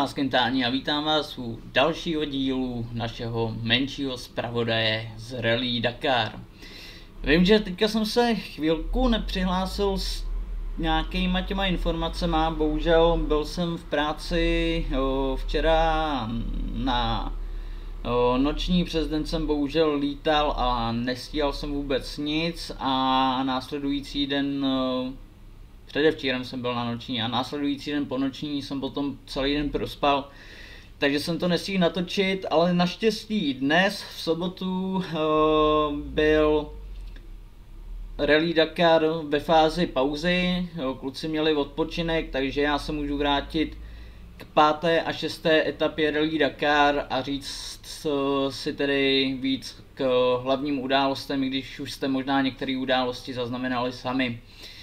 vás Kentáni a vítám vás u dalšího dílu našeho menšího zpravodaje z Rally Dakar. Vím, že teďka jsem se chvilku nepřihlásil s nějakýma těma informacema, bohužel byl jsem v práci včera na noční, přes den jsem bohužel lítal a nestíhal jsem vůbec nic a následující den, předevčírem jsem byl na noční a následující den po noční jsem potom celý den prospal, takže jsem to nestihl natočit, ale naštěstí dnes v sobotu byl Rally Dakar ve fázi pauzy, kluci měli odpočinek, takže já se můžu vrátit k 5. a 6. etapě Rally Dakar a říct si tedy víc k hlavním událostem, i když už jste možná některé události zaznamenali sami.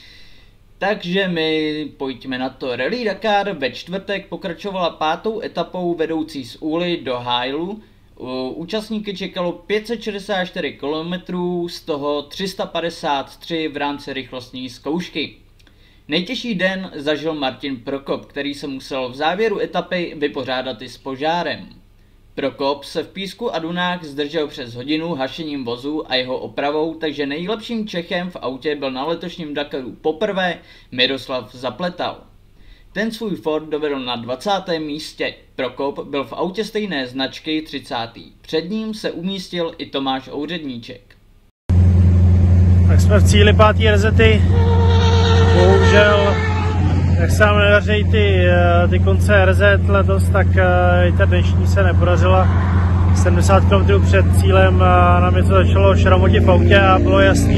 Takže my pojďme na to. Rally Dakar ve čtvrtek pokračovala 5. etapou vedoucí z Úly do Hailu. Účastníky čekalo 564 km, z toho 353 v rámci rychlostní zkoušky. Nejtěžší den zažil Martin Prokop, který se musel v závěru etapy vypořádat i s požárem. Prokop se v písku a dunách zdržel přes hodinu hašením vozu a jeho opravou, takže nejlepším Čechem v autě byl na letošním Dakaru poprvé Miroslav Zapletal. Ten svůj Ford dovedl na 20. místě. Prokop byl v autě stejné značky 30. Před ním se umístil i Tomáš Ouředníček. Tak jsme v cíli 5. RZty. Bohužel, jak se nám nedaří ty konce RZ letos, tak i ta dnešní se nepodařila. 70 km před cílem nám něco začalo šramotit v autě a bylo jasný,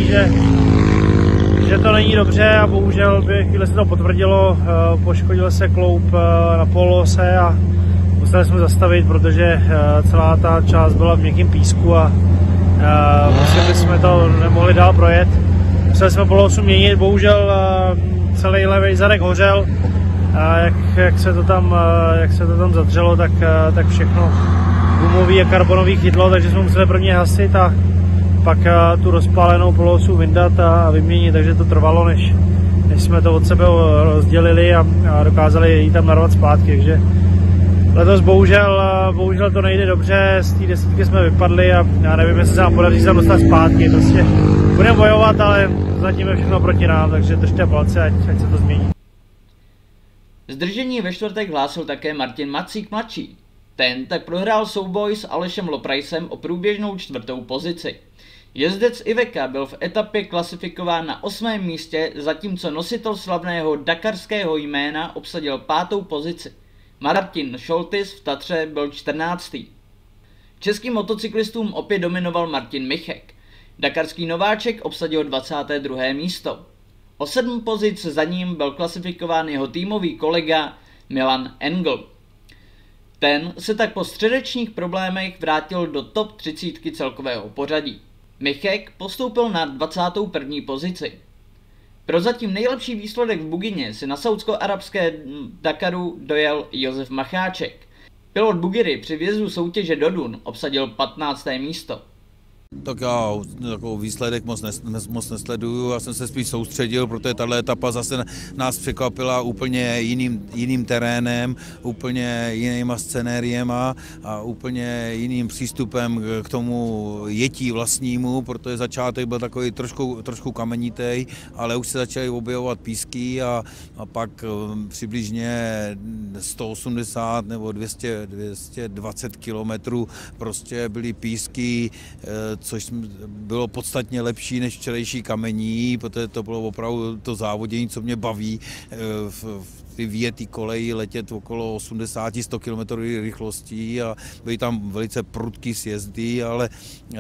že to není dobře a bohužel chvíli se to potvrdilo, poškodil se kloup na polose a museli jsme zastavit, protože celá ta část byla v měkkém písku a prostě jsme to nemohli dál projet. Museli jsme polosu měnit, bohužel celý levý zadek hořel a jak se to tam zadřelo, tak všechno gumový a karbonový chytlo, takže jsme museli prvně hasit a pak tu rozpálenou polosu vyndat a vyměnit, takže to trvalo, než jsme to od sebe rozdělili a dokázali ji tam narvat zpátky, takže letos bohužel to nejde dobře, z té desítky jsme vypadli a já nevím, jestli se nám podaří se dostat zpátky, prostě budeme bojovat, ale zatím je všechno proti nám, takže držte palce, ať se to změní. Zdržení ve čtvrtek hlásil také Martin Macík mladší. Ten tak prohrál souboj s Alešem Loprajsem o průběžnou 4. pozici. Jezdec Iveca byl v etapě klasifikován na 8. místě, zatímco nositel slavného dakarského jména obsadil 5. pozici. Martin Šoltis v Tatře byl 14. Českým motocyklistům opět dominoval Martin Michek. Dakarský nováček obsadil 22. místo. O 7 pozic za ním byl klasifikován jeho týmový kolega Milan Engel. Ten se tak po středečních problémech vrátil do top 30 celkového pořadí. Michek postoupil na 21. pozici. Prozatím nejlepší výsledek v Bugině si na saúdsko-arabské Dakaru dojel Josef Macháček. Pilot Bugiry při vjezdu soutěže do Dun obsadil 15. místo. Tak já takový výsledek moc nesleduju, já jsem se spíš soustředil, protože tato etapa zase nás překvapila úplně jiným terénem, úplně jinýma scenériema a úplně jiným přístupem k tomu jetí vlastnímu, protože začátek byl takový trošku kamenitý, ale už se začaly objevovat písky a pak přibližně 180 nebo 220 kilometrů prostě byly písky, což bylo podstatně lepší než včerejší kamení, protože to bylo opravdu to závodění, co mě baví v ty vyjetý koleji letět okolo 80-100 km rychlostí a byly tam velice prudký sjezdy, ale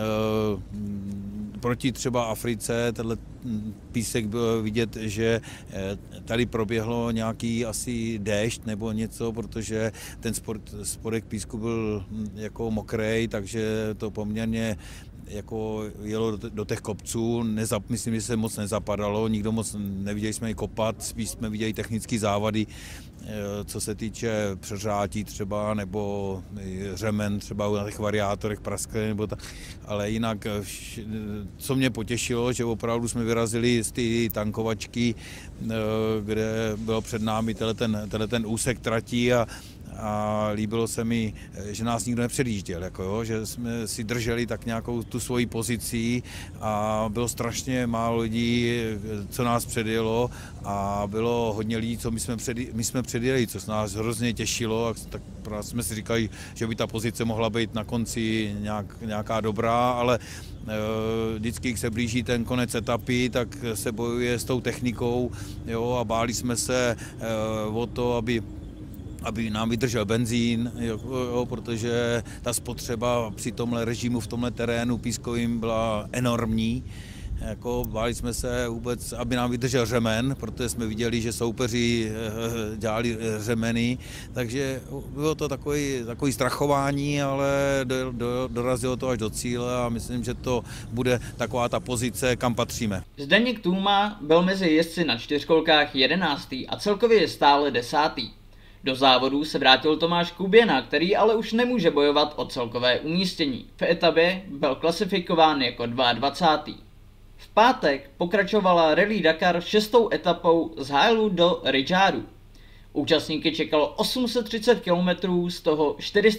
proti třeba Africe tenhle písek bylo vidět, že tady proběhlo nějaký asi déšť nebo něco, protože ten spodek písku byl jako mokrej, takže to poměrně jako jelo do těch kopců, myslím, že se moc nezapadalo, nikdo moc neviděli jsme ji kopat, spíš jsme viděli technické závady, co se týče přeřátí třeba, nebo řemen třeba na těch variátorech praskly, nebo tak. Ale jinak, co mě potěšilo, že opravdu jsme vyrazili z té tankovačky, kde byl před námi ten úsek tratí a a líbilo se mi, že nás nikdo nepředjížděl, jako jo, že jsme si drželi tak nějakou tu svoji pozici a bylo strašně málo lidí, co nás předjelo a bylo hodně lidí, co my jsme předjeli, co nás hrozně těšilo, tak jsme si říkali, že by ta pozice mohla být na konci nějaká dobrá, ale vždycky, když se blíží ten konec etapy, tak se bojuje s tou technikou, jo, a báli jsme se o to, aby nám vydržel benzín, jo, protože ta spotřeba při tomhle režimu, v tomhle terénu pískovým byla enormní. Jako báli jsme se vůbec, aby nám vydržel řemen, protože jsme viděli, že soupeři dělali řemeny, takže bylo to takový strachování, ale dorazilo to až do cíle a myslím, že to bude taková ta pozice, kam patříme. Zdeněk Tůma byl mezi jezdci na čtyřkolkách 11. a celkově je stále 10. Do závodů se vrátil Tomáš Kuběna, který ale už nemůže bojovat o celkové umístění. V etapě byl klasifikován jako 22. V pátek pokračovala Rallye Dakar 6. etapou z Hailu do Ridžádu. Účastníky čekalo 830 km, z toho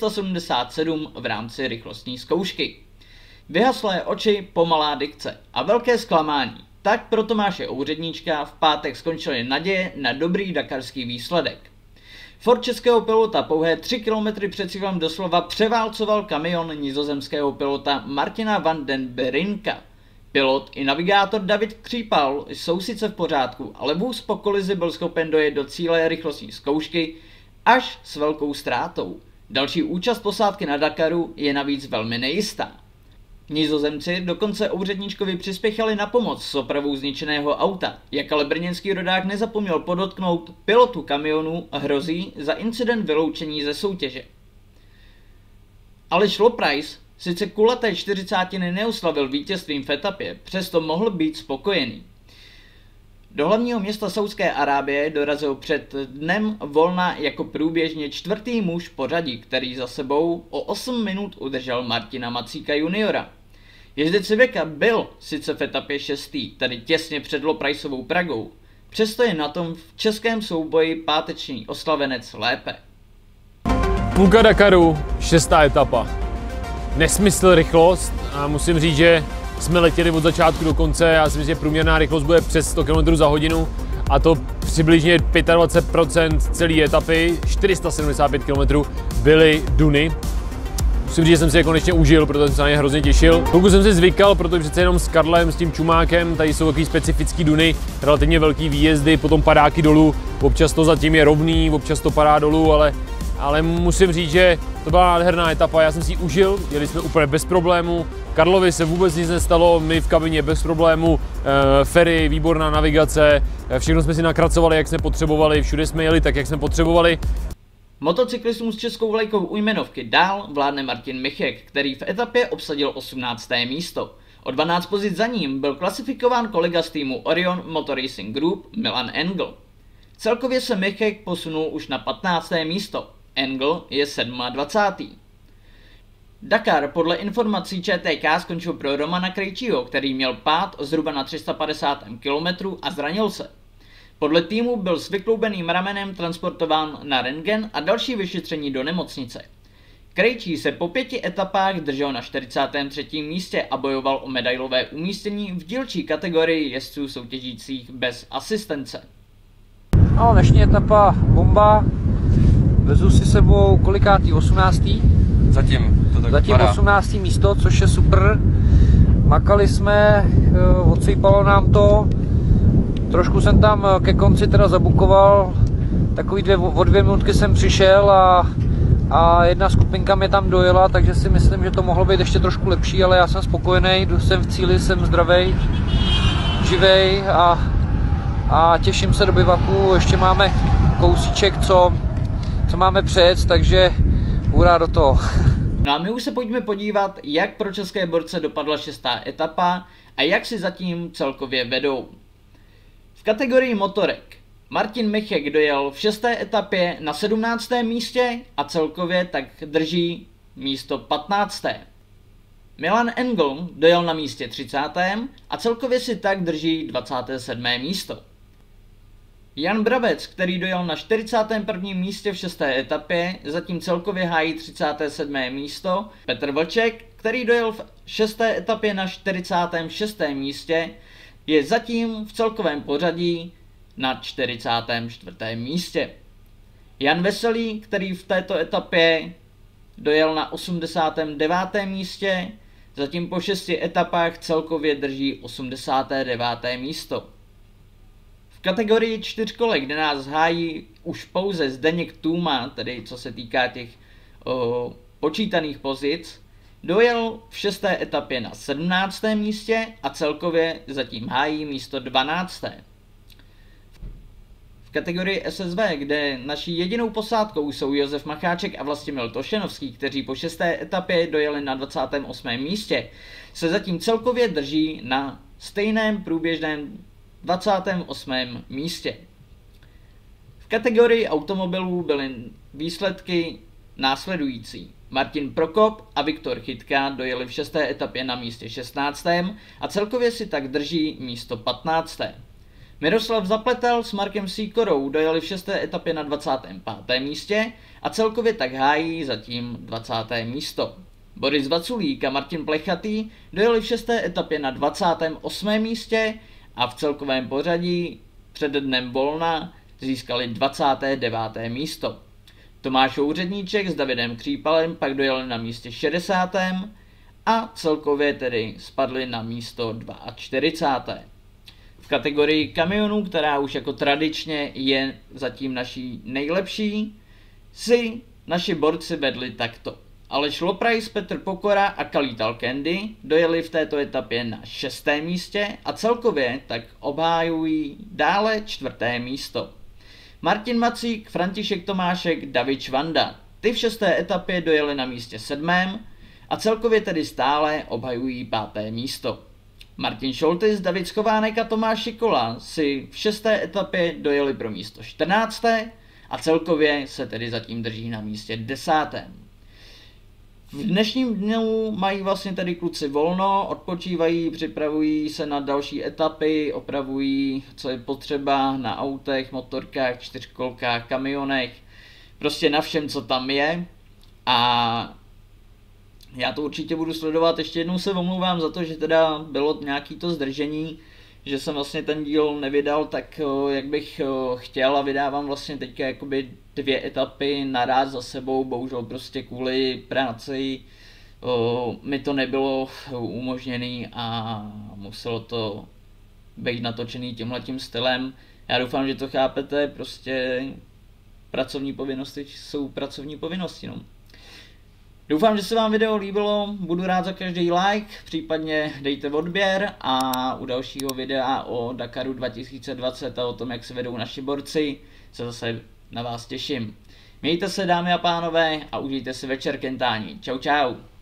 477 v rámci rychlostní zkoušky. Vyhaslé oči, pomalá dikce a velké zklamání. Tak pro Tomáše Ouředníčka v pátek skončily naděje na dobrý dakarský výsledek. Ford českého pilota pouhé 3 km před cílem doslova převálcoval kamion nizozemského pilota Martina van den Berinka. Pilot i navigátor David Křípal jsou sice v pořádku, ale vůz po kolizi byl schopen dojet do cíle rychlostní zkoušky až s velkou ztrátou. Další účast posádky na Dakaru je navíc velmi nejistá. Nizozemci dokonce Ouředníčkovi přispěchali na pomoc s opravou zničeného auta, jak ale brněnský rodák nezapomněl podotknout, pilotu kamionu hrozí za incident vyloučení ze soutěže. Aleš Loprajs sice kulaté 40. neoslavil vítězstvím v etapě, přesto mohl být spokojený. Do hlavního města Saúdské Arábie dorazil před dnem volna jako průběžně 4. muž pořadí, který za sebou o 8 minut udržel Martina Macíka juniora. Jezdec Iveca byl sice v etapě 6., tedy těsně před Loprajsovou Pragou, přesto je na tom v českém souboji páteční oslavenec lépe. Půlka Dakaru, 6. etapa. Nesmysl rychlost a musím říct, že jsme letěli od začátku do konce. Já si myslím, že průměrná rychlost bude přes 100 km za hodinu a to přibližně 25% celé etapy, 475 km byly duny. Musím říct, že jsem si je konečně užil, protože jsem se na ně hrozně těšil. Pokud jsem si zvykal, protože přece jenom s Karlem, s tím čumákem, tady jsou takový specifický duny, relativně velký výjezdy, potom padáky dolů, občas to zatím je rovný, občas to padá dolů, ale musím říct, že to byla nádherná etapa, já jsem si ji užil, jeli jsme úplně bez problémů, Karlovi se vůbec nic nestalo, my v kabině bez problémů, ferry, výborná navigace, všechno jsme si nakracovali, jak jsme potřebovali, všude jsme jeli tak, jak jsme potřebovali. Motocyklistům s českou vlajkou u jmenovky dál vládne Martin Michek, který v etapě obsadil 18. místo. O 12 pozic za ním byl klasifikován kolega z týmu Orion Motor Racing Group Milan Engel. Celkově se Michek posunul už na 15. místo, Engel je 27. Dakar podle informací ČTK skončil pro Romana Krejčího, který měl pád zhruba na 350 km a zranil se. Podle týmu byl s vykloubeným ramenem transportován na rentgen a další vyšetření do nemocnice. Krejčí se po 5 etapách držel na 43. místě a bojoval o medailové umístění v dílčí kategorii jezdců soutěžících bez asistence. No, dnešní etapa bomba, vezu si sebou kolikátý, 18. Zatím 18. místo, což je super. Makali jsme, odsýpalo nám to. Trošku jsem tam ke konci teda zabukoval, takový o 2 minutky jsem přišel a jedna skupinka mě tam dojela, takže si myslím, že to mohlo být ještě trošku lepší, ale já jsem spokojený, jsem v cíli, jsem zdravý, živej a těším se do bivaku. Ještě máme kousíček, co máme přejet, takže hurá do toho. No a my už se pojďme podívat, jak pro české borce dopadla 6. etapa a jak si zatím celkově vedou. V kategorii motorek Martin Michek dojel v 6. etapě na 17. místě a celkově tak drží místo 15. Milan Engel dojel na místě 30. a celkově si tak drží 27. místo. Jan Brabec, který dojel na 41. místě v 6. etapě, zatím celkově hájí 37. místo. Petr Vlček, který dojel v 6. etapě na 46. místě, je zatím v celkovém pořadí na 44. místě. Jan Veselý, který v této etapě dojel na 89. místě, zatím po 6 etapách celkově drží 89. místo. V kategorii 4kolek, kde nás hájí už pouze Zdeněk Tůma, tedy co se týká těch počítaných pozic, dojel v 6. etapě na 17. místě a celkově zatím hájí místo 12. V kategorii SSV, kde naší jedinou posádkou jsou Josef Macháček a Vlastimil Tošenovský, kteří po 6. etapě dojeli na 28. místě, se zatím celkově drží na stejném průběžném 28. místě. V kategorii automobilů byly výsledky následující. Martin Prokop a Viktor Chytka dojeli v 6. etapě na místě 16. a celkově si tak drží místo 15. Miroslav Zapletal s Markem Sýkorou dojeli v 6. etapě na 25. místě a celkově tak hájí zatím 20. místo. Boris Vaculík a Martin Plechatý dojeli v 6. etapě na 28. místě a v celkovém pořadí před dnem volna získali 29. místo. Tomáš Úředníček s Davidem Křípalem pak dojeli na místě 60. a celkově tedy spadli na místo 42. V kategorii kamionů, která už jako tradičně je zatím naší nejlepší, si naši borci vedli takto. Aleš Loprajs, Petr Pokora a Khalid Al-Kendi dojeli v této etapě na 6. místě a celkově tak obhájují dále 4. místo. Martin Macík, František Tomášek, David Švanda. Ty v 6. etapě dojeli na místě 7. a celkově tedy stále obhajují 5. místo. Martin Šoltis, David Schovánek a Tomáš Šikola si v 6. etapě dojeli pro místo 14. a celkově se tedy zatím drží na místě 10. V dnešním dnu mají vlastně tedy kluci volno, odpočívají, připravují se na další etapy, opravují, co je potřeba na autech, motorkách, čtyřkolkách, kamionech, prostě na všem, co tam je. A já to určitě budu sledovat, ještě jednou se omlouvám za to, že teda bylo nějaký to zdržení, že jsem vlastně ten díl nevydal tak, jak bych chtěl a vydávám vlastně teďka jakoby 2 etapy naráz za sebou, bohužel prostě kvůli práci mi to nebylo umožněné a muselo to být natočený tímhletím stylem. Já doufám, že to chápete, prostě pracovní povinnosti jsou pracovní povinnosti, no. Doufám, že se vám video líbilo, budu rád za každý like, případně dejte odběr a u dalšího videa o Dakaru 2020 a o tom, jak se vedou naši borci, se zase na vás těším. Mějte se, dámy a pánové, a užijte si večer kentání. Čau čau.